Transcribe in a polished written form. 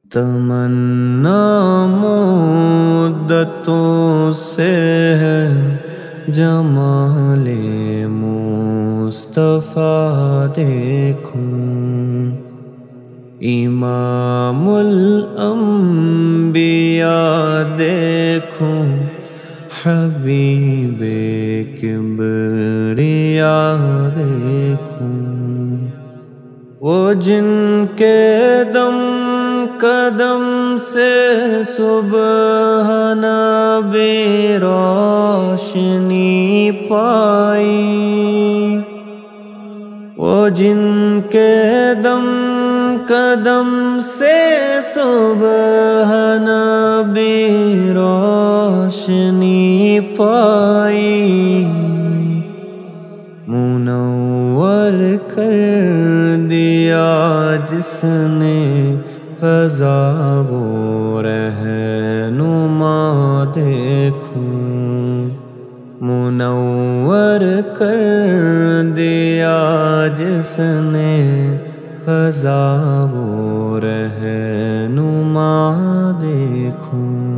تمنا مدتوں سے ہے جمال مصطفیٰ دیکھوں، امام الانبیاء دیکھوں، حبیب کبریاء دیکھوں، وہ جن کے دم قدم سے صبح نبی روشنی پائی، وہ جن کے دم قدم سے صبح نبی روشنی پائی، منور کر دیا جس نے فضا وہ رہنما دیکھوں، منور کر دیا جس نے فضا وہ رہنما دیکھوں۔